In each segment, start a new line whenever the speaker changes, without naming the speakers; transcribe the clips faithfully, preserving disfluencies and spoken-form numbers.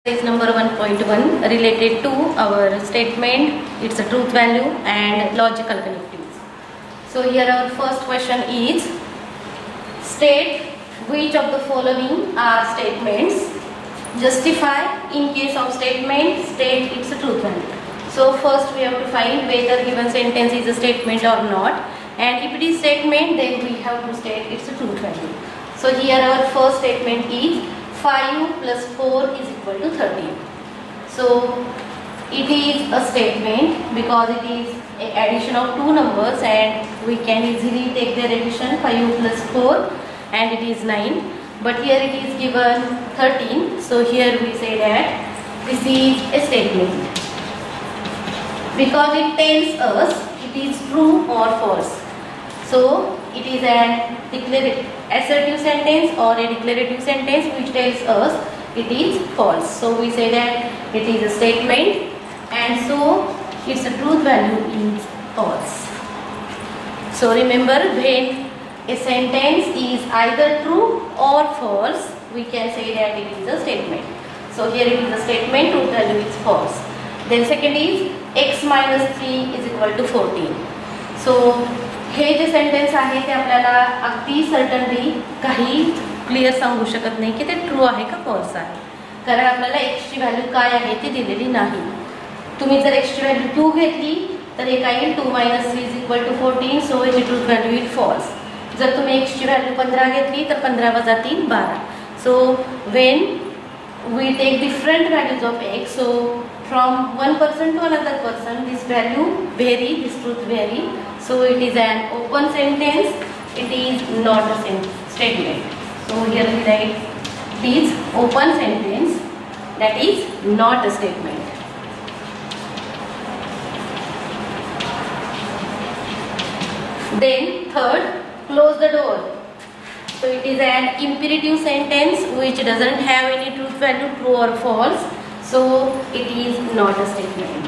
Exercise number one point one related to our statement, its a truth value and logical connectives. So here our first question is, state which of the following are statements. Justify in case of statement, state its a truth value. So first we have to find whether given sentence is a statement or not, and if it is statement then we have to state its a truth value. So here our first statement is five plus four is equal to thirteen. So it is a statement because it is an addition of two numbers and we can easily take their addition, five plus four, and it is nine. But here it is given thirteen. So here we say that this is a statement because it tells us it is true or false. So it is an declarative assertive sentence or a declarative sentence which tells us it is false. So we say that it is a statement and so its truth value is false. So remember, when a sentence is either true or false, we can say that it is a statement. So here it is a statement, truth value is false. Then second is x minus three is equal to fourteen. So हे जे sentence आहे ते आपल्याला अगदी certainly काही clear सांगू शकत नाही की ते ट्रू आहे का फॉल्स आहे, कारण आपल्याला x ची व्हॅल्यू काय आहे ती दिलेली नाही. तुम्ही जर x ची व्हॅल्यू टू घेतली तर हे काय येईल, two minus three is equal to fourteen. So याची ट्रूथ व्हॅल्यू इज फॉल्स. जर तुम्ही x ची व्हॅल्यू पंधरा घेतली तर पंधरा वजा तीन बारा. So when we take different values of x, so from one person to another person this value vary, this truth vary. So it is an open sentence, it is not a statement. So here we write it is open sentence, that is not a statement. Then third, close the door. So it is an imperative sentence which doesn't have any truth value, true or false. So it is not a statement.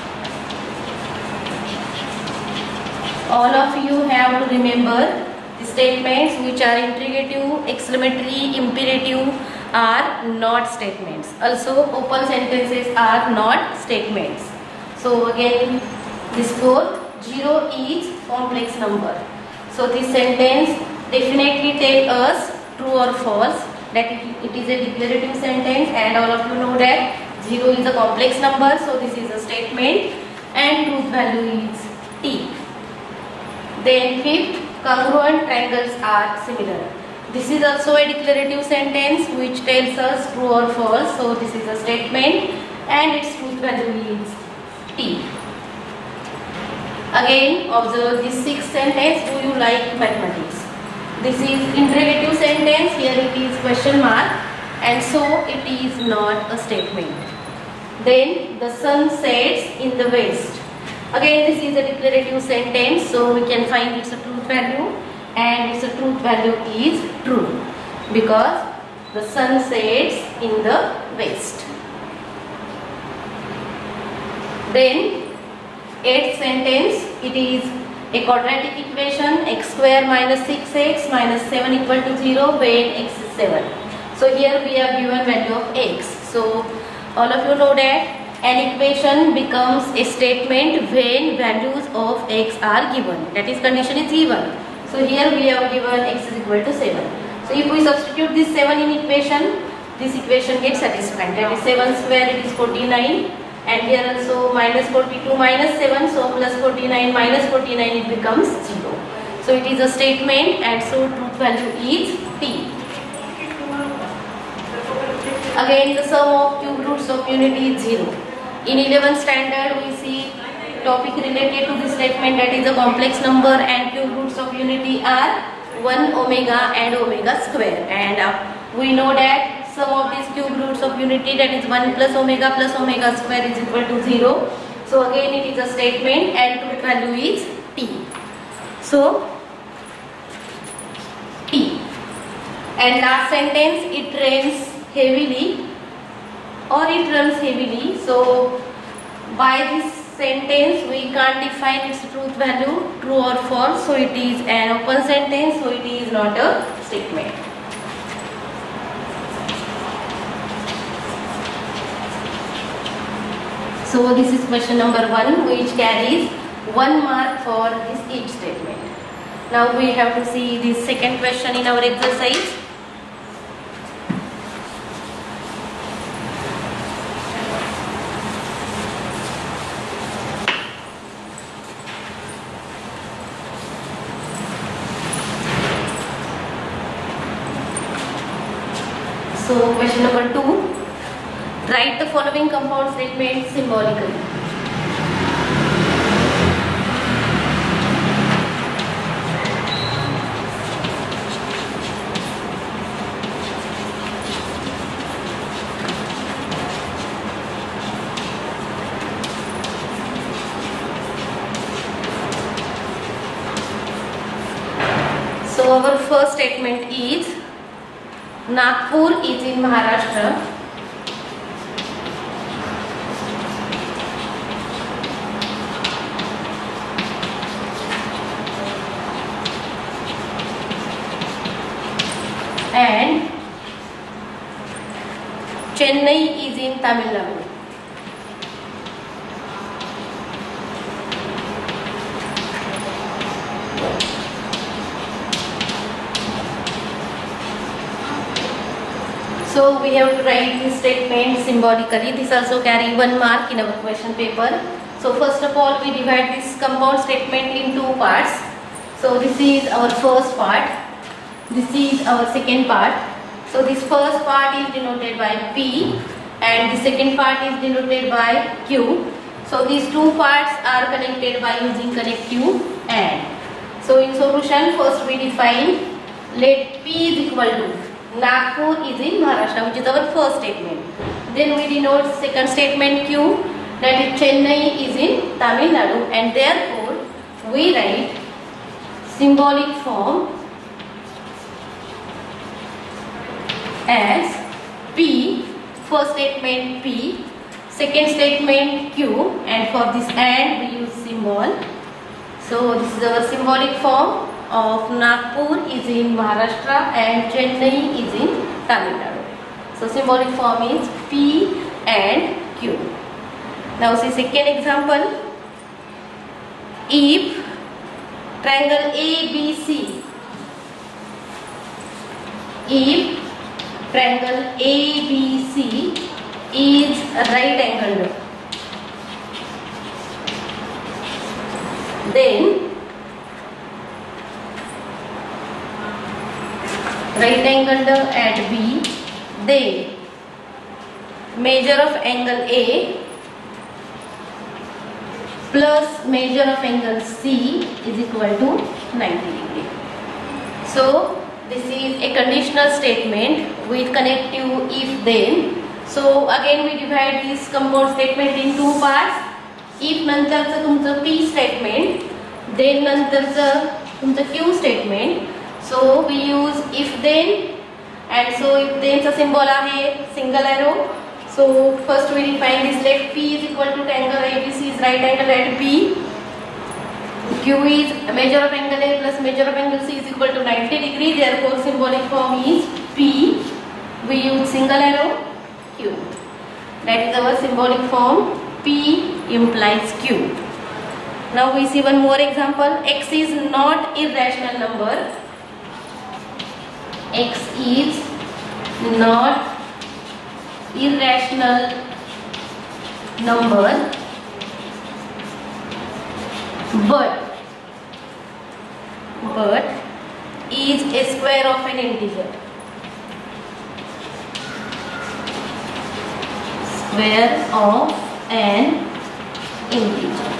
All of you have to remember the statements which are interrogative, exclamatory, imperative are not statements. Also open sentences are not statements. So again this fourth, zero is complex number. So this sentence definitely tells us true or false, that it is a declarative sentence, and all of you know that zero is a complex number, so this is a statement and truth value is t. Then fifth, congruent triangles are similar. This is also a declarative sentence which tells us true or false, so this is a statement and its truth value is t. Again observe this sixth sentence, do you like mathematics? This is interrogative sentence, here it is question mark, and so it is not a statement. Then the sun sets in the west. Again this is a declarative sentence, so we can find its a truth value, and its a truth value is true because the sun sets in the west. Then eighth sentence, it is a quadratic equation, x square minus six x minus seven equal to zero when x is seven. So here we have given value of x. So all of you know that an equation becomes a statement when values of x are given, that is condition is given. So here we have given x is equal to seven. So if we substitute this seven in equation, this equation gets satisfied, that is seven square it is forty-nine, and here also minus forty-two minus seven, so plus forty-nine minus forty-nine it becomes zero. So it is a statement and so truth value is t. Again the sum of cube roots of unity is zero. In eleventh standard we see topic related to this statement, that is a complex number and cube roots of unity are one omega and omega square, and uh, we know that sum of these cube roots of unity, that is one plus omega plus omega square is equal to zero. So again it is a statement and truth value is t. So t. And last sentence, it rains heavily or it runs heavily. So by this sentence we can't define its truth value, true or false. So it is an open sentence, so it is not a statement. So this is question number one, which carries one mark for this if statement. Now we have to see the second question in our exercise. So question number two, write the following compound statement symbolically. So our first statement is Nagpur is in Maharashtra. And Chennai is in Tamil Nadu. So we have to write this statement symbolically. This also carry one mark in our question paper. So first of all, we divide this compound statement in two parts. So this is our first part. This is our second part. So this first part is denoted by P and the second part is denoted by Q. So these two parts are connected by using connective and. So in solution, first we define let P is equal to Nagpur is in Maharashtra, which is our first statement. Then we denote second statement Q, that is Chennai is in Tamil Nadu, and therefore we write symbolic form as P, first statement P, second statement Q, and for this and we use symbol. So this is our symbolic form of Nagpur is in Maharashtra and Chennai is in Tamil Nadu. So symbolic form is P and Q. Now see second example. If triangle A B C, if triangle A B C is right angled, then right angled at B, then measure of angle A plus measure of angle C is equal to ninety degree. So this is a conditional statement with connective if then. So again we divide this compound statement in two parts. If नंतरचं तुमचं P statement, then नंतरचं तुमचं Q statement. So we use if then, and so if then चा symbol आहे single arrow. So first we define this, let P is equal to triangle A B C is right angle at B. Q is measure of angle A plus measure of angle C is equal to ninety degree. Therefore symbolic form is P. We use single arrow Q. That is our symbolic form. P implies Q. Now we see one more example. X is not irrational number. X is not irrational number, but but is a square of an integer. Square of an integer.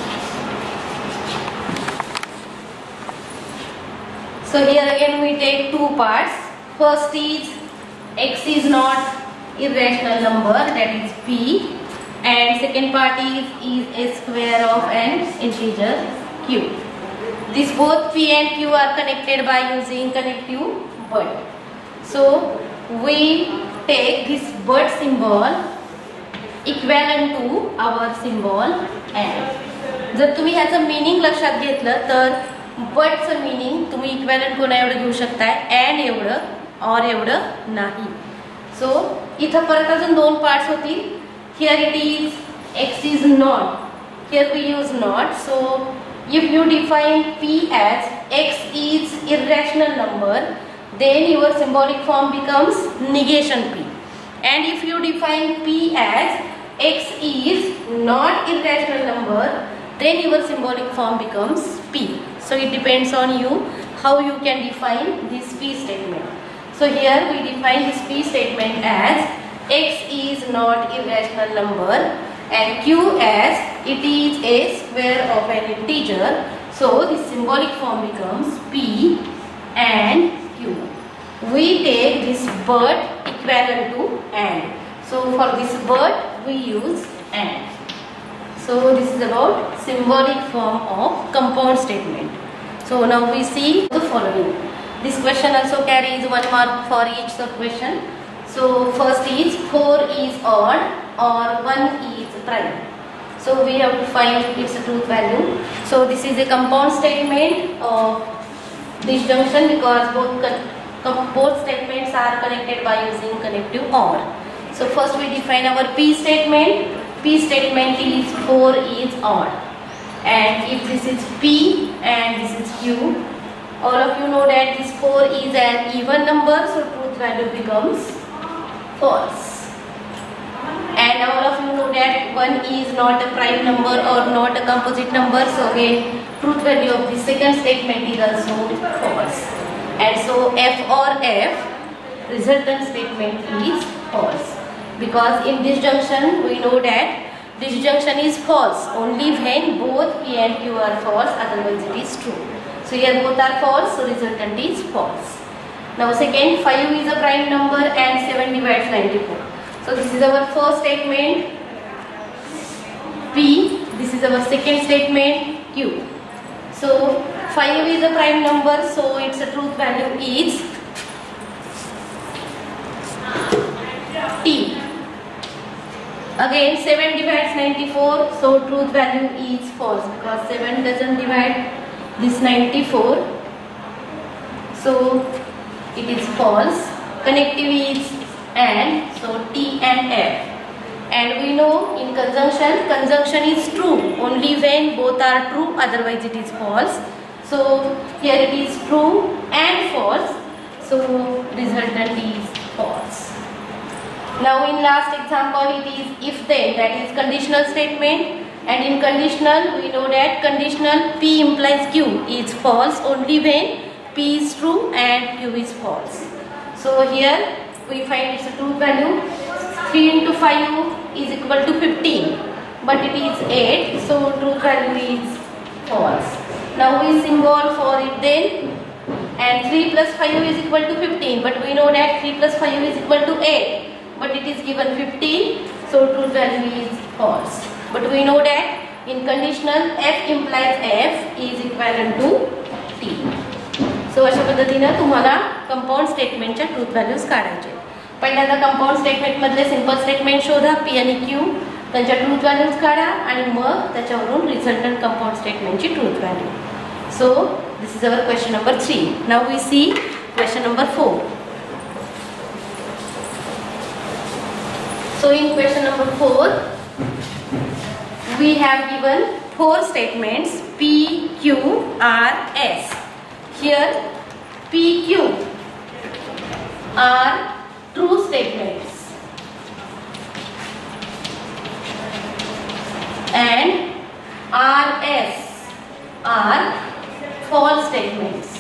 So here again we take two parts. First is X is not irrational number, that is P, and second part is is a square of an integer Q. These both P and Q are connected by using connective but. So we take this but symbol equivalent to our symbol and. जर तुम्ही ह्याचं meaning लक्षात घेतलं तर बटचं meaning तुम्ही equivalent कोणा एवढं घेऊ शकताय, अँड एवढं और एवढं नाही. सो इथं परत अजून दोन पार्ट्स होतील. Here it is X is not. Here we use not. So if you define P as X is irrational number, then your symbolic form becomes negation P. And if you define P as X is not irrational number, then your symbolic form becomes P. So it depends on you how you can define this P statement. So here we define this P statement as X is not irrational number and Q as it is a square of an integer. So the symbolic form becomes P and Q. We take this but equivalent to and. So for this but we use and. So this is about symbolic form of compound statement. So now we see the following. This question also carries one mark for each sub question. So first is four is odd or one is prime. So we have to find its truth value. So this is a compound statement of disjunction because both both statements are connected by using connective or. So first we define our P statement. P statement is four is odd. And if this is P and this is Q, all of you know that this four is an even number, so truth value becomes false. And all of you know that one is not a prime number or not a composite number, so again truth value of the second statement is also false. And so F or F resultant statement is false, because in disjunction we know that disjunction is false only when both P and Q are false, otherwise it is true. So here both are false, so resultant is false. Now second, five is a prime number and seven divides ninety-four. So this is our first statement P, this is our second statement Q. So five is a prime number, so its truth value is T. Again seven divides ninety-four, so truth value is false because seven doesn't divide this ninety-four, so it is false. Connective is and, so T and F. And we know in conjunction, conjunction is true only when both are true, otherwise it is false. So here it is true and false, so resultant is false. Now in last example it is if then, that is conditional statement, and in conditional we know that conditional P implies Q is false only when P is true and Q is false. So here we find its truth value. three into five is equal to fifteen, but it is eight, so truth value is false. Now we symbol for it then, and three plus five is equal to fifteen, but we know that three plus five is equal to eight. But it is given fifteen, so truth value is false. But we know that in conditional F implies F is equivalent to T. So अशा पद्धतीने तुम्हाला compound स्टेटमेंटच्या truth values काढायचे. पहिल्यांदा compound statement मधले simple statement शोधा P आणि Q, त्यांच्या ट्रूथ व्हॅल्यूज काढा आणि मग त्याच्यावरून रिझल्टंट कंपाउंड स्टेटमेंटची truth value. So this is our question number three. Now we see question number four. So in question number four, we have given four statements P, Q, R, S. Here P, Q are true statements and R, S are false statements.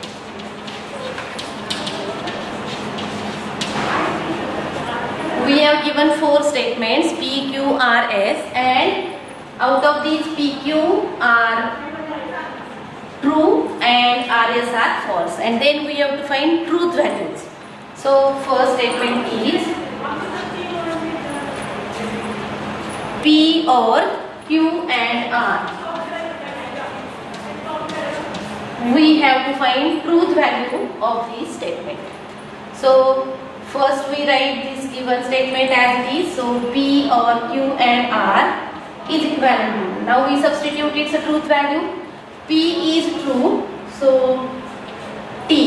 We have given four statements P, Q, R, S, and out of these P, Q are true and R, S are false, and then we have to find truth values. So first statement is P or Q and R. We have to find truth value of this statement. So first we write this given statement as it is. So P or Q and R is equivalent to. Now we substitute its truth value. P is true, so T,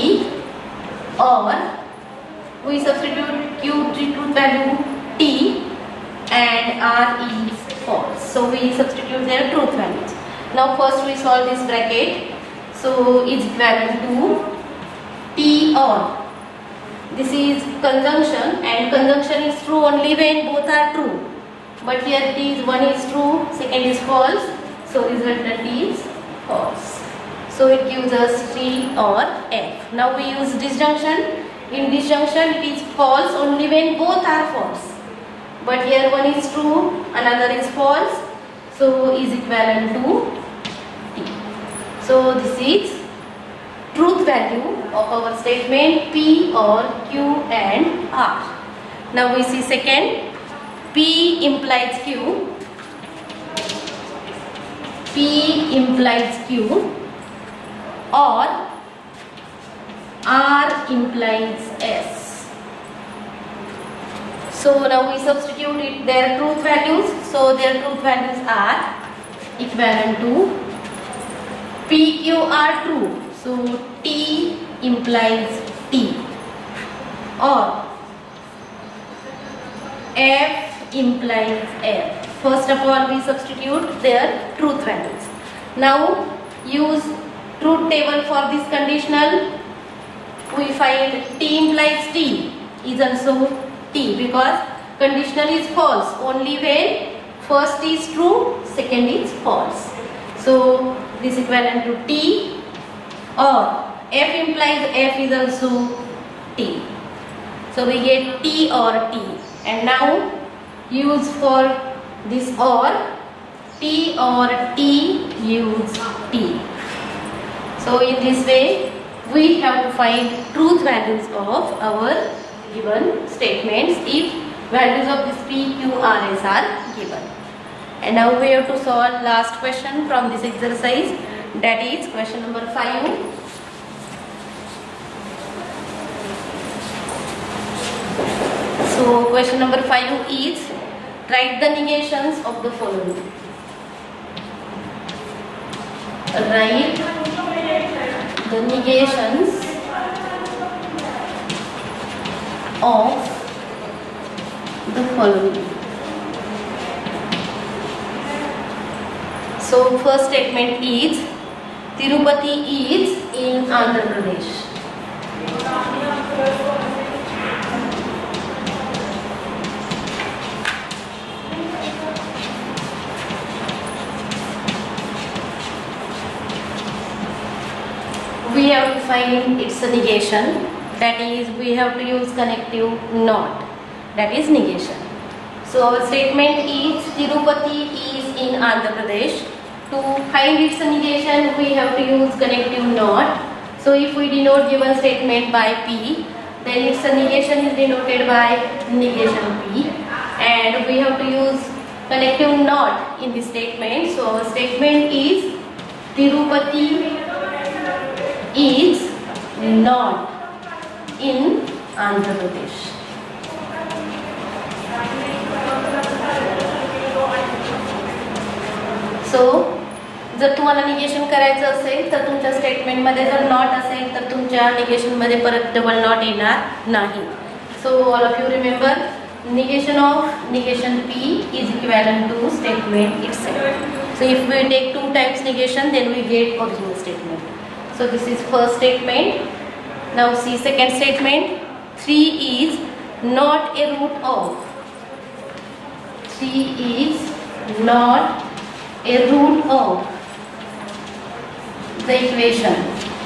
or we substitute Q truth value T, and R is false. So we substitute their truth values. Now first we solve this bracket. So is equivalent to T or. This is conjunction, and conjunction is true only when both are true. But here it is one is true, second is false. So resultant is false. So it gives us T or F. Now we use disjunction. In disjunction it is false only when both are false. But here one is true, another is false. So is equivalent to T. So this is truth value of our statement P or Q and R. Now we see second. P implies Q. P implies Q or R implies S. So now we substitute it their truth values. So their truth values are equivalent to P, Q are true. So T implies T or F implies F. First of all we substitute their truth values. Now use truth table for this conditional. We find T implies T is also T because conditional is false only when first is true, second is false. So this is equivalent to T or F implies F is also T. So we get T or T, and now use for this or T or T use T. So in this way we have to find truth values of our given statements if values of this P, Q, R, S are given. And now we have to solve last question from this exercise, that is question number five. So question number five is write the negations of the following. Write the negations of the following. So first statement is Tirupati is in Andhra Pradesh. We have to find its negation, that is we have to use connective not, that is negation. So our statement is Tirupati is in Andhra Pradesh. To find its negation we have to use connective not. So if we denote given statement by P, then its negation is denoted by negation P, and we have to use connective not in this statement. So our statement is Tirupati is not in Andhra Pradesh. So जर तुम्हाला negation करायचं असेल तर तुमच्या statement मध्ये जर not असेल तर तुमच्या निगेशन मध्ये परत डबल नॉट येणार नाही. So all of you remember negation of negation P is equivalent to statement itself. So if we take two times negation, then we get original statement. So this is first statement. Now see second statement. three is not a root of. three is not a root of the equation.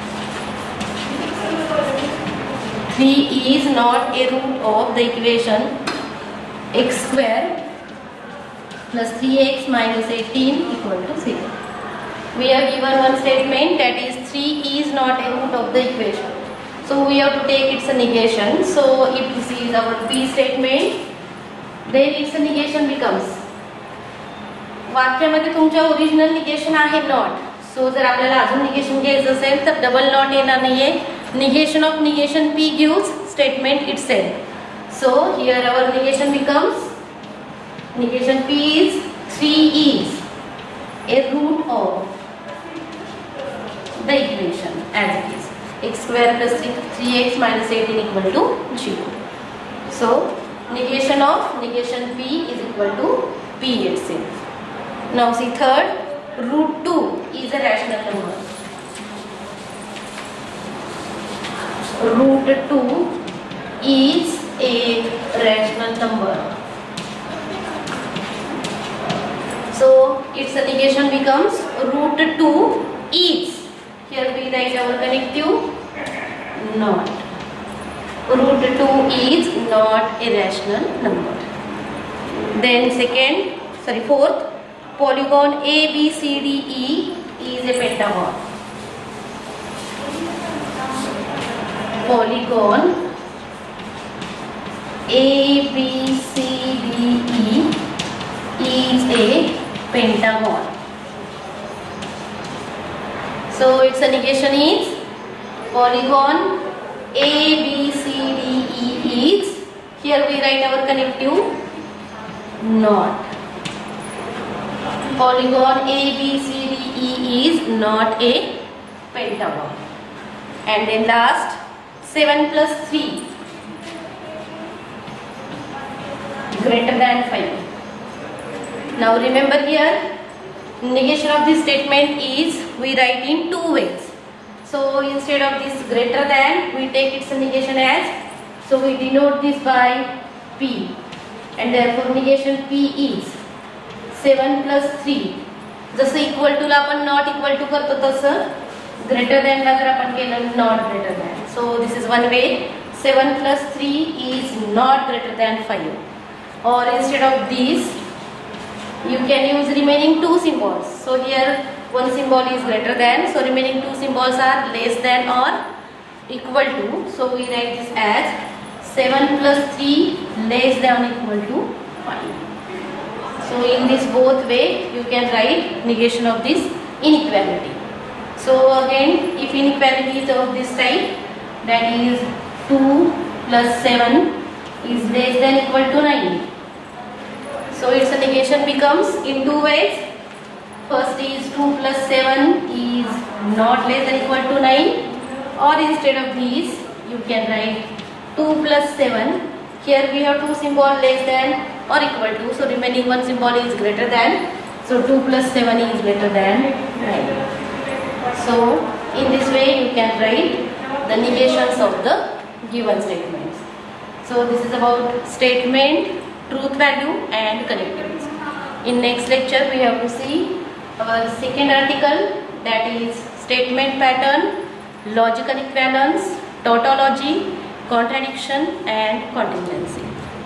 three is not a root of the equation x square plus three x minus eighteen equal to zero. We have given one statement, that is three is not a root of the equation. So we have to take its negation. So if this is our P statement, then its negation becomes, वाक्यामध्ये तुमच्या original negation आहे not. So जर आपल्याला अजून negation घ्यायचं असेल तर double not येणार नाहीये. Negation of negation P gives statement itself. So here our negation becomes, negation P is three is a root of the equation as it is x square plus three x minus eighteen equal to zero. So negation of negation P is equal to P itself. Now see third, root two is a rational number. Root two is a rational number. So its negation becomes root two is. Here we write our connective not. Root two is not a rational number. Then second, sorry fourth, polygon A, B, C, D, E is a pentagon. Polygon A, B, C, D, E is a pentagon. So its negation is polygon A, B, C, D, E is, here we write our connective not. Polygon A, B, C, D, E is not a pentagon. And then last, seven plus three greater than five. Now remember here, negation of this statement is we write in two ways. So instead of this greater than, we take its negation as, so we denote this by P, and therefore negation P is seven plus three. जसं equal to ला आपण not equal to करतो तसं greater than ला जर आपण केलं not greater than. So this is one way. seven plus three is not greater than five. Or instead of this, you can use remaining two symbols. So here one symbol is greater than, so remaining two symbols are less than or equal to. So we write this as seven plus three less than or equal to five. So in this both way you can write negation of this inequality. So again, if inequality is of this type, that is two plus seven is less than or equal to nine. So its negation becomes in two ways. First is two plus seven is not less than or equal to nine, or instead of these you can write two plus seven. Here we have two symbols less than or equal to, so remaining one symbol is greater than. So two plus seven is greater than nine. So in this way you can write the negations of the given statements. So this is about statement, truth value and connectives. In next lecture we have to see our second article, that is statement pattern, logical equivalence, tautology, contradiction and contingency.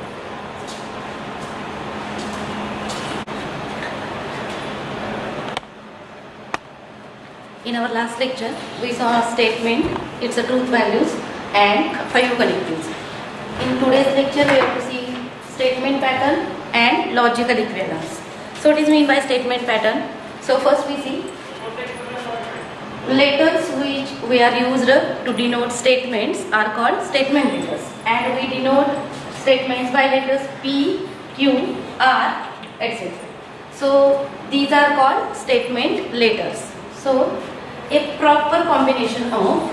In our last lecture we saw a statement, its a truth values and five connectives. In today's lecture we have to see statement pattern and logical equivalence. So what is mean by statement pattern? So first we see letters which we are used to denote statements are called statement letters, and we denote statements by letters P, Q, R, et cetera. So these are called statement letters. So a proper combination of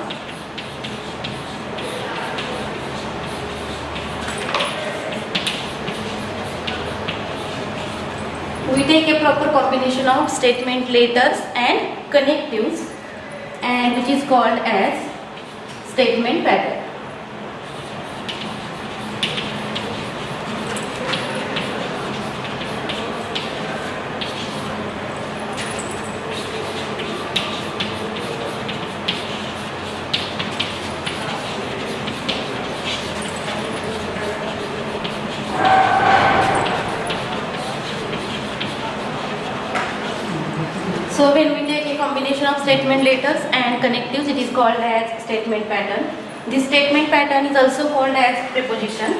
we take a proper combination of statement letters and connectives, and which is called as statement pattern. So when we take a combination of statement letters and connectives, it is called as statement pattern. This statement pattern is also called as preposition.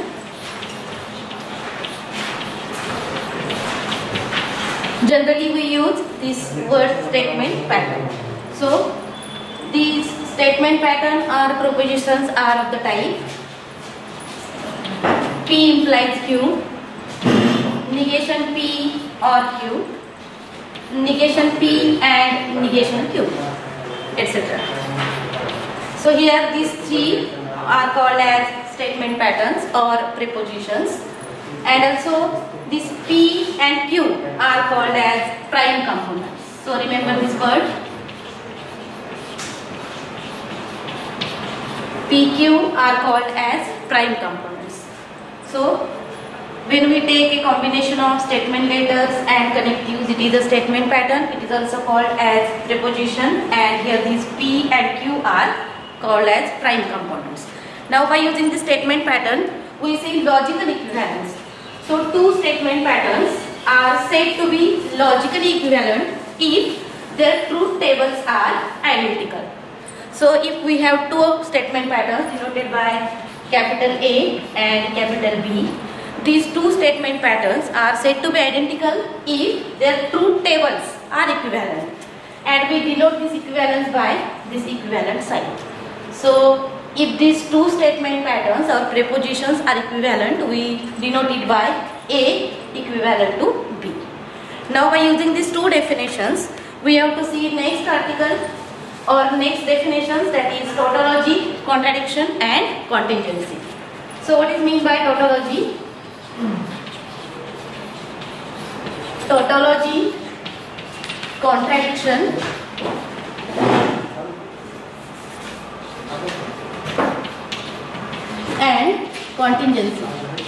Generally we use this word statement pattern. So these statement pattern or prepositions are of the type P implies Q, negation P or Q, negation P and negation Q, et cetera. So here these three are called as statement patterns or prepositions. and also this P and Q are called as prime components. So remember this word. P, Q are called as prime components. So when we take a combination of statement letters and connectives, it is a statement pattern. It is also called as preposition, and here these P and Q are called as prime components. Now by using the statement pattern, we see logical equivalence. So two statement patterns are said to be logically equivalent if their truth tables are identical. So if we have two statement patterns denoted by capital A and capital B, these two statement patterns are said to be identical if their truth tables are equivalent, and we denote this equivalence by this equivalent sign. So if these two statement patterns or prepositions are equivalent, we denote it by A equivalent to B. Now by using these two definitions, we have to see next article or next definitions, that is tautology, contradiction and contingency. So what is meant by tautology? Tautology, contradiction and contingency.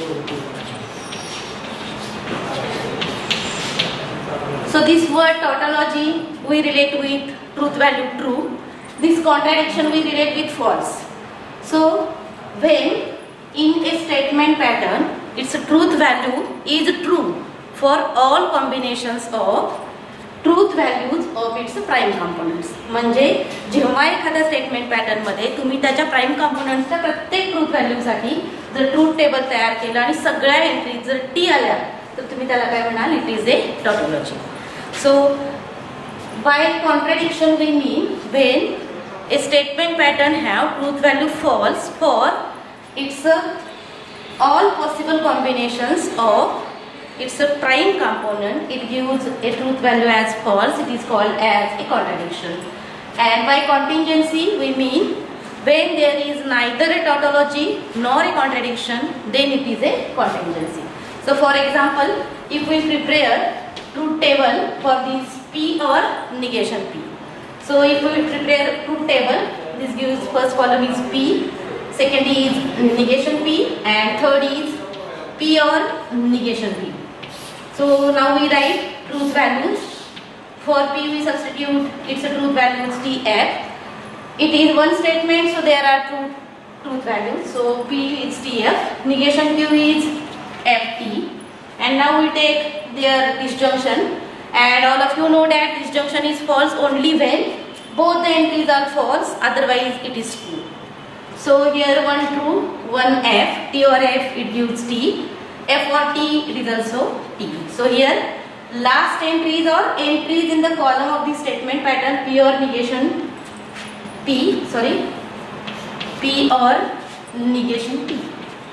So this word tautology we relate with truth value true. This contradiction we relate with false. So when in a statement pattern its truth value is true for all combinations of truth values of its prime components. म्हणजे जेव्हा एखाद्या statement pattern मध्ये तुम्ही त्याच्या prime कंपोनेंट्सच्या प्रत्येक truth value साठी जर truth table तयार केलं आणि सगळ्या एंट्रीज जर टी आल्या तर तुम्ही त्याला काय म्हणाल, it is a tautology. So by contradiction we mean when a statement pattern have truth value false for its uh, all possible combinations of its a prime component, it gives a truth value as false, it is called as a contradiction. And by contingency we mean when there is neither a tautology nor a contradiction, then it is a contingency. So for example, if we prepare truth table for this P or negation P. So if we prepare truth table, this gives first column is P, second is negation P, and third is P or negation P. So now we write truth values. For P we substitute its a truth value is T F. It is one statement, so there are two truth values. So P is T F, negation Q is F T, and now we take their disjunction. And all of you know that disjunction is false only when both the entries are false, otherwise it is true. So here one true, one F, T or F it gives T, F or T it is also T. So here last entries or entries in the column of the statement pattern P or negation P, sorry, P or negation P.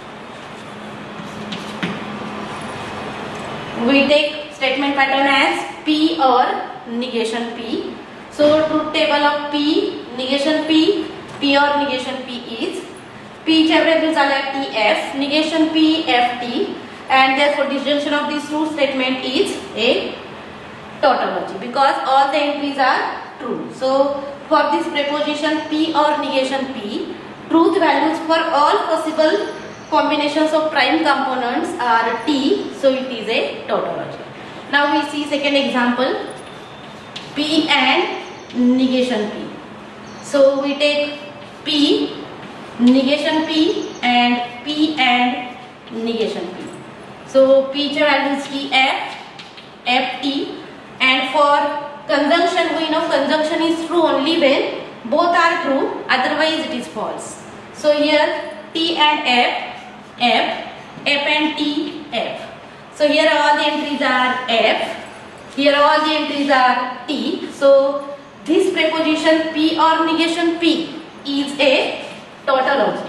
We take statement pattern as P or negation P. So truth table of P, negation P, P or negation P is P च्या values आल्या T F, negation P F T, and therefore disjunction of this true statement is a tautology because all the entries are true. So for this preposition P or negation P, truth values for all possible combinations of prime components are T, so it is a tautology. Now we see second example, P and negation P. So we take P, negation P, and P and negation P. So P च्या values T F, F T, and for conjunction we know conjunction is true only when both are true, otherwise it is false. So here T and F, F, F and T, F. So here all the entries are F, here all the entries are T. So this preposition P or negation P is a tautology,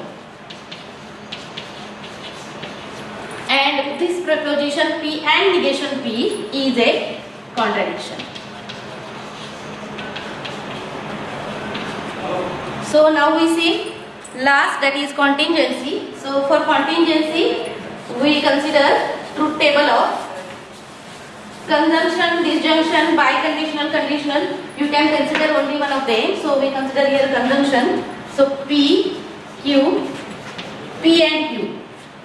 and this preposition P and negation P is a contradiction. So now we see last, that is contingency. So for contingency we consider truth table of conjunction, disjunction, biconditional, conditional. You can consider only one of them. So we consider here conjunction. So P, Q, P and Q.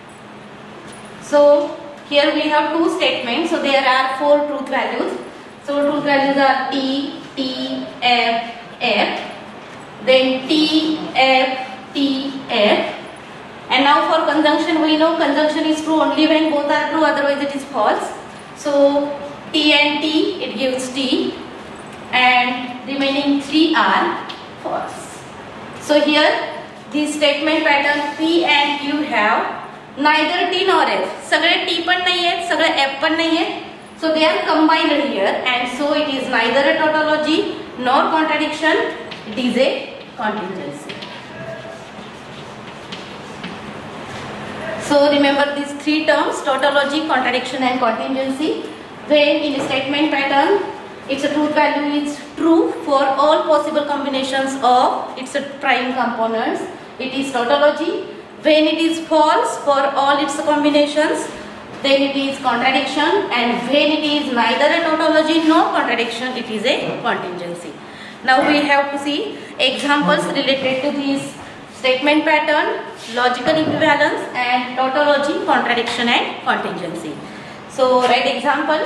So here we have two statements. So there are four truth values. So truth values are T, T, F, F. Then T, F, T, F. And now for conjunction, we know conjunction is true only when both are true, otherwise it is false. So T and T, it gives T, and remaining three are false. So here this statement pattern P and Q have neither T nor F. सगळे T पण नहीं है, सगळे F पण नहीं है. So they are combined here, and so it is neither a tautology nor contradiction. It is a contingency. So remember these three terms: tautology, contradiction and contingency. When in a statement pattern its a truth value is true for all possible combinations of its prime components, it is tautology. When it is false for all its combinations, then it is contradiction, and when it is neither a tautology nor contradiction, it is a contingency. Now we have to see examples related to this statement pattern, logical equivalence and tautology, contradiction and contingency. So write example.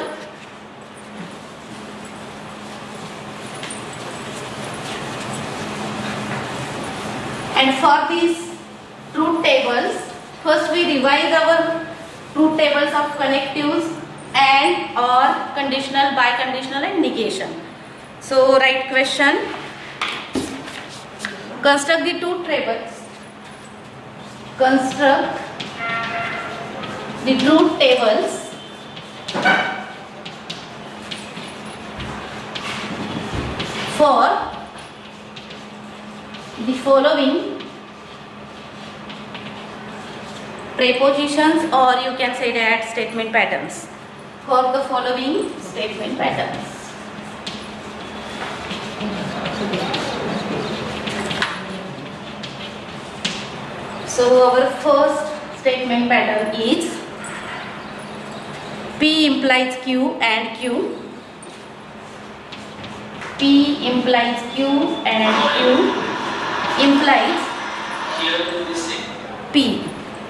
And for these truth tables, first we revise our truth tables of connectives and or conditional, biconditional and negation. So write question. Construct the truth tables. Construct the truth tables for the following prepositions, or you can say that statement patterns. For the following statement patterns. So our first statement pattern is P implies Q and Q. P implies Q and Q implies P.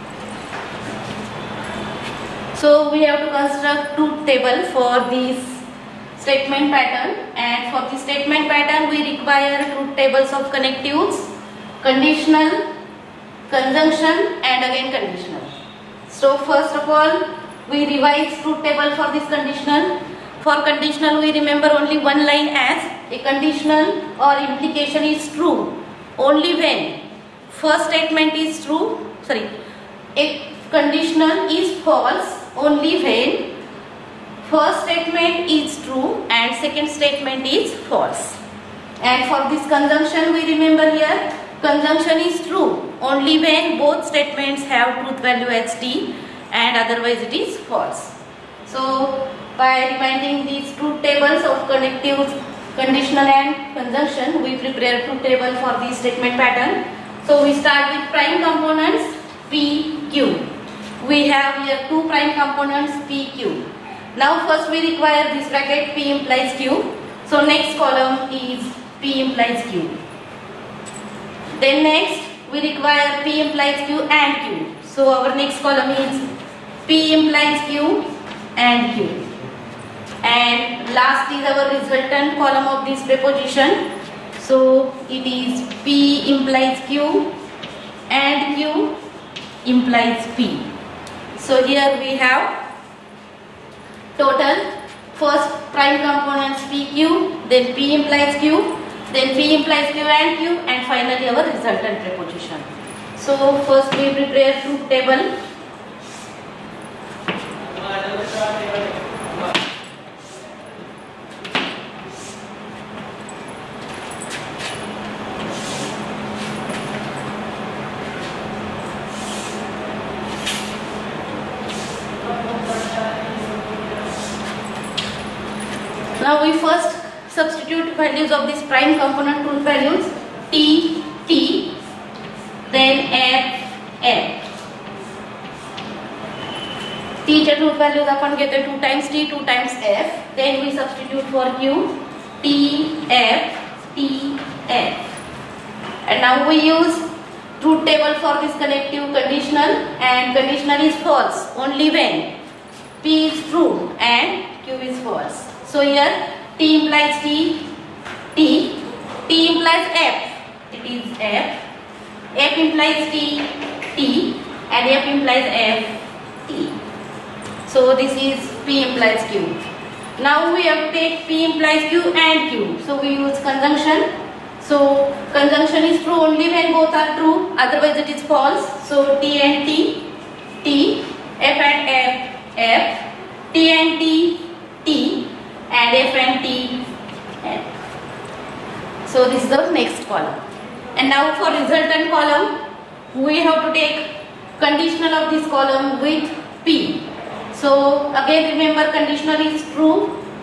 So we have to construct truth table for this statement pattern, and for the statement pattern we require truth tables of connectives, conditional, conjunction and again conditional. So first of all we revise truth table for this conditional. For conditional we remember only one line as a conditional or implication is true only when first statement is true, sorry, a conditional is false only when first statement is true and second statement is false. And for this conjunction we remember here conjunction is true only when both statements have truth value as T and otherwise it is false. So by reminding these truth tables of connectives, conditional and conjunction, we prepare truth table for the statement pattern. So we start with prime components P, Q. We have here two prime components P, Q. Now first we require this bracket P implies Q. So next column is P implies Q. Then next we require P implies Q and Q. So our next column is P implies Q and Q. And last is our resultant column of this preposition. So it is P implies Q and Q implies P. So here we have total first prime components P Q, then P implies Q, then P implies Q and Q, and finally our resultant preposition. So first we prepare truth table. Now we first substitute values of this prime component truth values T, T, then F, F. T चे truth values आपण घेतोय two times T two times F. Then we substitute for Q T F T F. And now we use truth table for this connective conditional, and conditional is false only when P is true and Q is false. So here T implies T, T, T implies F, it is F, F implies T, T, and F implies F, T. So this is P implies Q. Now we have to take P implies Q and Q. So we use conjunction. So conjunction is true only when both are true, otherwise it is false. So T and T, T, F and F, F, T and T, T, and F and T, F. So this is the next column. And now for resultant column, we have to take conditional of this column with P. So again remember, conditional is true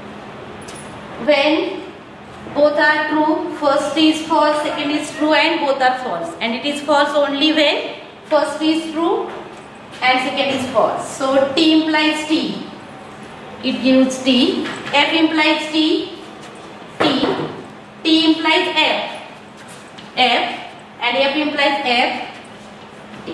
when both are true. First is false, second is true, and both are false. And it is false only when first is true and second is false. So T implies T, it gives T. F implies T, T. T implies F, F, and F implies F, T.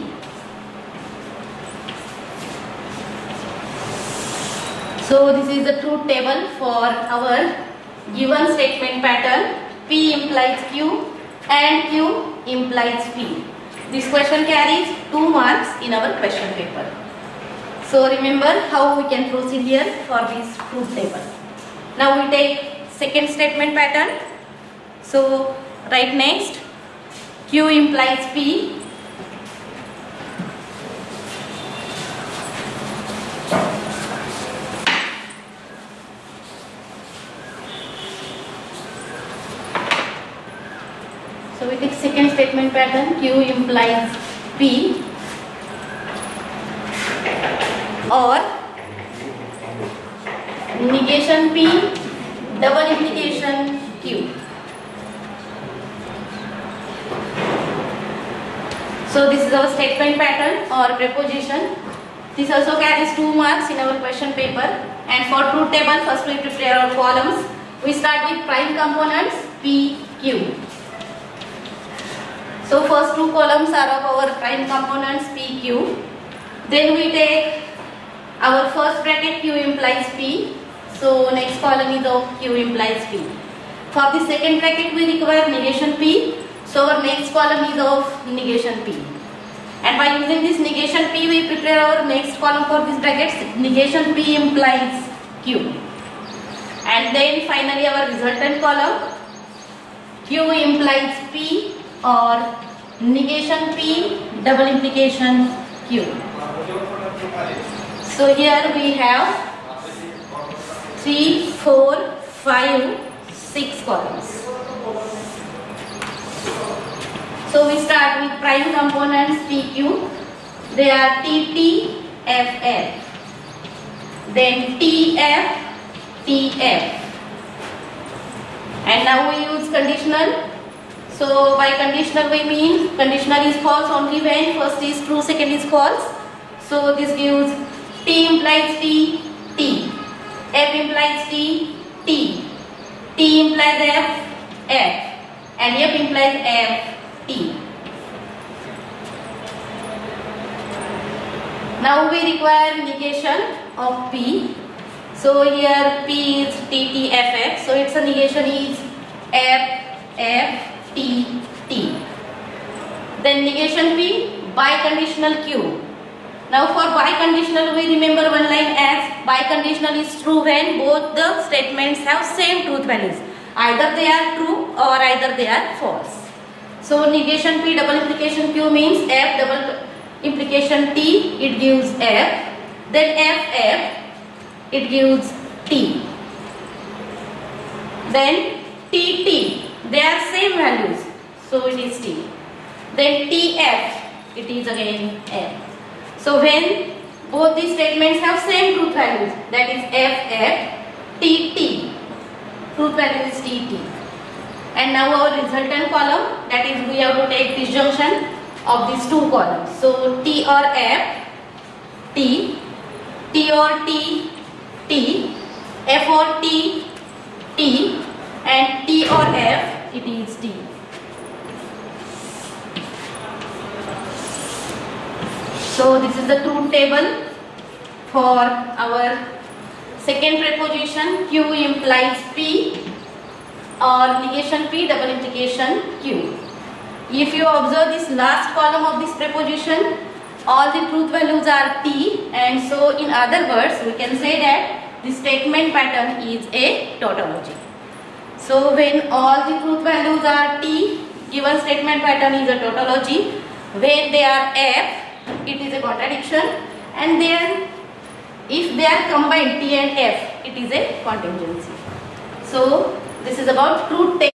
So this is the truth table for our given statement pattern. P implies Q and Q implies P. This question carries two marks in our question paper. So remember how we can proceed here for this truth table. Now we take second statement pattern. So write next Q implies P. So we take second statement pattern, Q implies P, or negation P, double implication Q. So this is our statement pattern or preposition. This also carries two marks in our question paper. And for truth table, first we prepare our columns. We start with prime components P, Q. So first two columns are of our prime components P, Q. Then we take our first bracket Q implies P. So next column is of Q implies P. For the second bracket we require negation P. So our next column is of negation P. And by using this negation P we prepare our next column for this brackets. Negation P implies Q. And then finally our resultant column Q implies P, or negation P, double implication Q. So here we have three, four, five, six columns. So we start with prime components P, Q. They are T, T, F, F. Then T, F, T, F. And now we use conditional. So by conditional we mean conditional is false only when first is true, second is false. So this gives T implies T, T. F implies T, T. T implies F, F. And F implies F, T. Now we require negation of P. So here P is T, T, F, F. So its a negation is F, F, T, T. Then negation P, biconditional Q. Now for biconditional we remember one line as biconditional is true when both the statements have same truth values. Either they are true or either they are false. So negation P, double implication Q means F, double implication T, it gives F. Then F, F, it gives T. Then T, T. They are same values, so it is T. Then T, F, it is again F. So when both these statements have same truth values, that is F, F, T, T. Truth value is T, T. And now our resultant column, that is we have to take disjunction of these two columns. So T or F, T, T T or T, T, F or T, T, and T or F, it is T. So this is the truth table for our second preposition. Q implies P or negation P, double implication Q. If you observe this last column of this preposition, all the truth values are T, and so in other words we can say that the statement pattern is a tautology. So when all the truth values are T, given statement pattern is a tautology. When they are F, it is a contradiction, and then if they are combined T and F, it is a contingency. So this is about truth table.